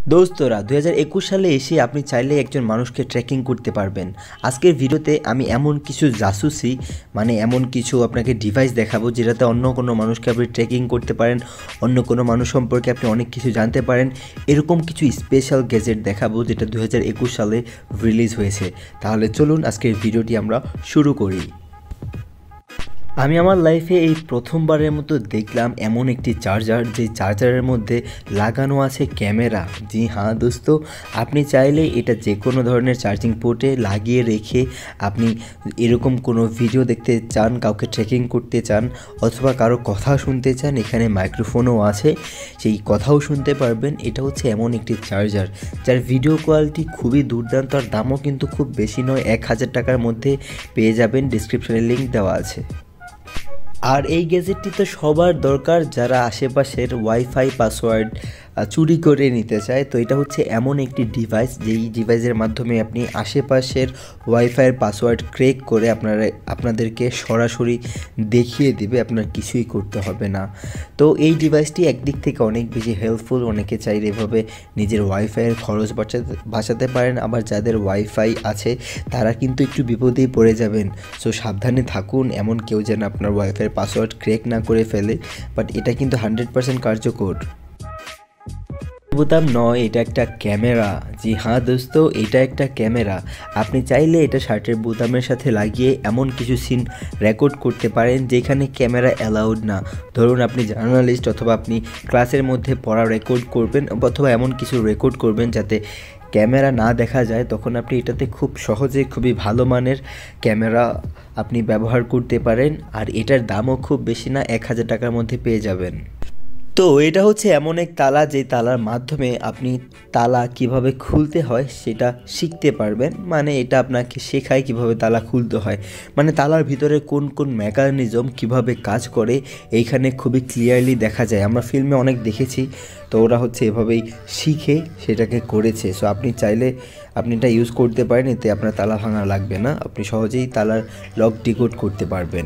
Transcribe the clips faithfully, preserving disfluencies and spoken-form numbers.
দোস্তরা দুই হাজার একুশ সালে এসে আপনি চাইলে একজন মানুষকে ট্র্যাকিং করতে পারবেন। আজকের ভিডিওতে আমি এমন কিছু জাসুসি মানে এমন কিছু আপনাকে ডিভাইস দেখাবো যেটাতে অন্য কোনো মানুষকে আপনি ট্র্যাকিং করতে পারেন, অন্য কোনো মানুষ সম্পর্কে আপনি অনেক কিছু জানতে পারেন। এরকম কিছু স্পেশাল গ্যাজেট দেখাবো যেটা দুই হাজার একুশ সালে রিলিজ হয়েছে। তাহলে চলুন আজকের ভিডিওটি আমরা শুরু করি। আমি আমার লাইফে এই প্রথমবারের মতো দেখলাম এমন একটি চার্জার, যে চার্জারের মধ্যে লাগানো আছে ক্যামেরা। জি হ্যাঁ দোস্ত, আপনি চাইলে এটা যে কোনো ধরনের চার্জিং পোর্টে লাগিয়ে রেখে আপনি এরকম কোনো ভিডিও দেখতে চান, কাউকে ট্র্যাকিং করতে চান, অথবা কারো কথা শুনতে চান, এখানে মাইক্রোফোনও আছে, সেই কথাও শুনতে পারবেন। এটা হচ্ছে এমন একটি চার্জার যার ভিডিও কোয়ালিটি খুবই দুর্দান্ত, আর দামও কিন্তু খুব বেশি নয়, এক হাজার টাকার মধ্যে পেয়ে যাবেন। ডিসক্রিপশনে লিঙ্ক দেওয়া আছে। আর এই গ্যাজেটটি তো সবার দরকার যারা আশেপাশের ওয়াইফাই পাসওয়ার্ড চুরি করে নিতে চায়। তো এটা হচ্ছে এমন একটি ডিভাইস যেই ডিভাইসের মাধ্যমে আপনি আশেপাশের ওয়াইফাইয়ের পাসওয়ার্ড ক্র্যাক করে আপনারা আপনাদেরকে সরাসরি দেখিয়ে দিবে, আপনার কিছুই করতে হবে না। তো এই ডিভাইসটি একদিক থেকে অনেক বেশি হেল্পফুল, অনেকে চাইলে এভাবে নিজের ওয়াইফাইয়ের খরচ বাঁচাতে বাঁচাতে পারেন। আবার যাদের ওয়াইফাই আছে তারা কিন্তু একটু বিপদেই পড়ে যাবেন। সো সাবধানে থাকুন, এমন কেউ যেন আপনার ওয়াইফাইয়ের পাসওয়ার্ড ক্র্যাক না করে ফেলে। বাট এটা কিন্তু হান্ড্রেড পার্সেন্ট কার্যকর। বোতাম নয়, এটা একটা ক্যামেরা। জি হ্যাঁ দোস্ত, এটা একটা ক্যামেরা। আপনি চাইলে এটা শার্টের বোতামের সাথে লাগিয়ে এমন কিছু সিন রেকর্ড করতে পারেন যেখানে ক্যামেরা অ্যালাউড না। ধরুন আপনি জার্নালিস্ট, অথবা আপনি ক্লাসের মধ্যে পড়া রেকর্ড করবেন, অথবা এমন কিছু রেকর্ড করবেন যাতে ক্যামেরা না দেখা যায়, তখন আপনি এটাতে খুব সহজে খুবই ভালো মানের ক্যামেরা আপনি ব্যবহার করতে পারেন। আর এটার দামও খুব বেশি না, এক হাজার টাকার মধ্যে পেয়ে যাবেন। তো এটা হচ্ছে এমন এক তালা যে তালার মাধ্যমে আপনি তালা কিভাবে খুলতে হয় সেটা শিখতে পারবেন। মানে এটা আপনাকে শেখায় কিভাবে তালা খুলতে হয়, মানে তালার ভিতরে কোন কোন মেকানিজম কিভাবে কাজ করে এইখানে খুবই ক্লিয়ারলি দেখা যায়। আমরা ফিল্মে অনেক দেখেছি, তো ওরা হচ্ছে এভাবেই শিখে সেটাকে করেছে। সো আপনি চাইলে আপনি এটা ইউজ করতে পারেন, এতে আপনার তালা ভাঙা লাগবে না, আপনি সহজেই তালার লক ডিকোড করতে পারবেন।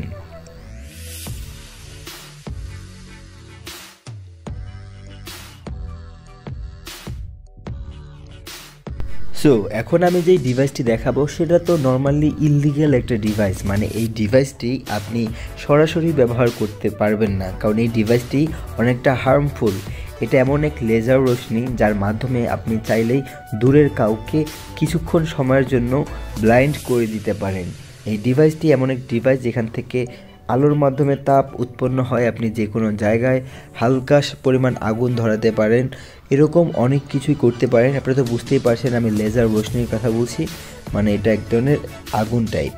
সো এখন আমি যেই ডিভাইসটি দেখাবো সেটা তো নর্মালি ইললিগ্যাল একটা ডিভাইস, মানে এই ডিভাইসটি আপনি সরাসরি ব্যবহার করতে পারবেন না, কারণ এই ডিভাইসটি অনেকটা হার্মফুল। এটা এমন এক লেজার রশ্মি যার মাধ্যমে আপনি চাইলেই দূরের কাউকে কিছুক্ষণ সময়ের জন্য ব্লাইন্ড করে দিতে পারেন। এই ডিভাইসটি এমন এক ডিভাইস যেখান থেকে আলোর মাধ্যমে তাপ উৎপন্ন হয়, আপনি যে কোনো জায়গায় হালকা পরিমাণ আগুন ধরাতে পারেন, এরকম অনেক কিছুই করতে পারেন। আপনারা তো বুঝতেই পারছেন আমি লেজার রোশনির কথা বলছি, মানে এটা এক ধরনের আগুন টাইপ।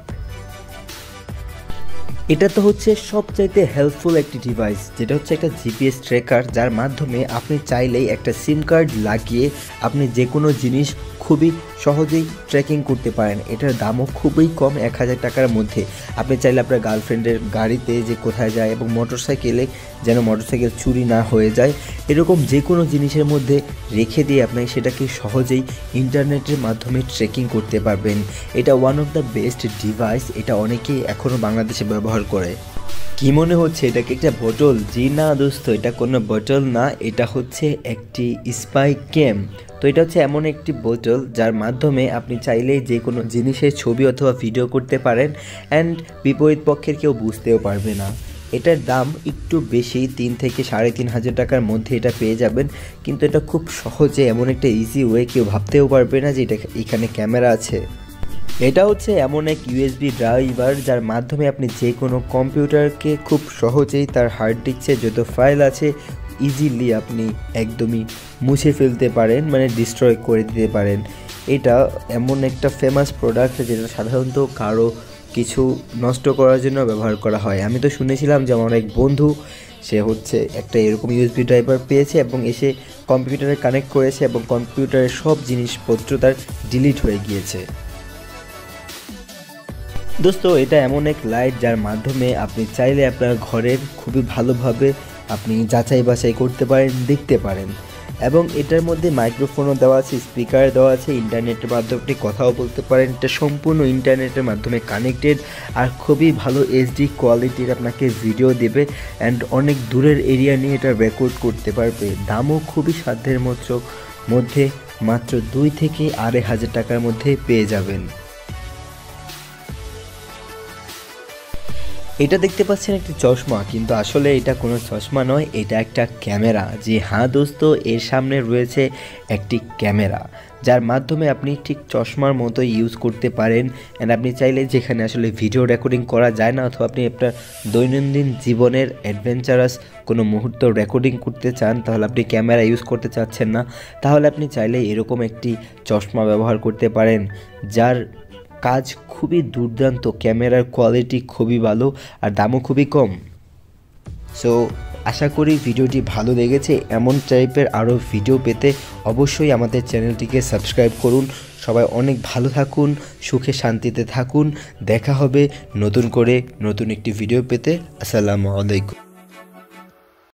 এটা তো হচ্ছে সবচাইতে হেল্পফুল একটি ডিভাইস, যেটা হচ্ছে একটা জিপিএস ট্র্যাকার, যার মাধ্যমে আপনি চাইলেই একটা সিম কার্ড লাগিয়ে আপনি যে কোনো জিনিস খুবই সহজেই ট্র্যাকিং করতে পারেন। এটার দামও খুবই কম, এক হাজার টাকার মধ্যে। আপনি চাইলে আপনার গার্লফ্রেন্ডের গাড়িতে যে কোথায় যায় এবং মোটরসাইকেলে যেন মোটরসাইকেল চুরি না হয়ে যায়, এরকম যে কোনো জিনিসের মধ্যে রেখে দিয়ে আপনি সেটাকে সহজেই ইন্টারনেটের মাধ্যমে ট্র্যাকিং করতে পারবেন। এটা one of the best device, এটা অনেকেই এখনও বাংলাদেশে ব্যবহার করে। কি মনে হচ্ছে এটা কি একটা বোতল? জি না দোস্ত, এটা কোনো বোতল না, এটা হচ্ছে একটি স্পাই ক্যাম। তো এটা হচ্ছে এমন একটি বোতল যার মাধ্যমে আপনি চাইলেই যে কোনো জিনিসের ছবি অথবা ভিডিও করতে পারেন, অ্যান্ড বিপরীত পক্ষের কেউ বুঝতেও পারবে না। এটার দাম একটু বেশি, তিন থেকে সাড়ে তিন হাজার টাকার মধ্যে এটা পেয়ে যাবেন। কিন্তু এটা খুব সহজে এমন একটা ইজি ওয়ে, কেউ ভাবতেও পারবে না যে এটা এখানে ক্যামেরা আছে। এটা হচ্ছে এমন এক ইউএসবি ড্রাইভার যার মাধ্যমে আপনি যে কোনো কম্পিউটারকে খুব সহজেই তার হার্ড ডিস্কে যত ফাইল আছে ইজিলি আপনি একদমই মুছে ফেলতে পারেন, মানে ডিস্ট্রয় করে দিতে পারেন। এটা এমন একটা ফেমাস প্রোডাক্ট যেটা সাধারণত কারো কিছু নষ্ট করার জন্য ব্যবহার করা হয়। আমি তো শুনেছিলাম যে আমার এক বন্ধু, সে হচ্ছে একটা এরকম ইউএসবি ড্রাইভার পেয়েছে এবং এসে কম্পিউটারে কানেক্ট করেছে এবং কম্পিউটারের সব জিনিসপত্র তার ডিলিট হয়ে গিয়েছে। দোস্ত এটা এমন এক লাইট যার মাধ্যমে আপনি চাইলে আপনার ঘরের খুবই ভালোভাবে আপনি যাচাই বাছাই করতে পারেন, দেখতে পারেন। এবং এটার মধ্যে মাইক্রোফোনও দেওয়া আছে, স্পিকার দেওয়া আছে, ইন্টারনেটের মাধ্যমে আপনি কথাও বলতে পারেন। এটা সম্পূর্ণ ইন্টারনেটের মাধ্যমে কানেক্টেড, আর খুবই ভালো এইচডি কোয়ালিটির আপনাকে ভিডিও দেবে, অ্যান্ড অনেক দূরের এরিয়া নিয়ে এটা রেকর্ড করতে পারবে। দামও খুবই সাধ্যের মতো মধ্যে মাত্র দুই থেকে আড়াই হাজার টাকার মধ্যে পেয়ে যাবেন। এটা দেখতে পাচ্ছেন একটি চশমা, কিন্তু আসলে এটা কোনো চশমা নয়, এটা একটা ক্যামেরা। জি হ্যাঁ দোস্ত, এর সামনে রয়েছে একটি ক্যামেরা, যার মাধ্যমে আপনি ঠিক চশমার মতো ইউজ করতে পারেন। অ্যান্ড আপনি চাইলে যেখানে আসলে ভিডিও রেকর্ডিং করা যায় না, অথবা আপনি আপনার দৈনন্দিন জীবনের অ্যাডভেঞ্চারাস কোনো মুহূর্ত রেকর্ডিং করতে চান, তাহলে আপনি ক্যামেরা ইউজ করতে চাচ্ছেন না, তাহলে আপনি চাইলে এরকম একটি চশমা ব্যবহার করতে পারেন, যার কাজ খুবই দুর্দান্ত, ক্যামেরার কোয়ালিটি খুবই ভালো আর দামও খুবই কম। সো আশা করি ভিডিওটি ভালো লেগেছে। এমন টাইপের আরও ভিডিও পেতে অবশ্যই আমাদের চ্যানেলটিকে সাবস্ক্রাইব করুন। সবাই অনেক ভালো থাকুন, সুখে শান্তিতে থাকুন। দেখা হবে নতুন করে নতুন একটি ভিডিও পেতে। আসসালামু আলাইকুম।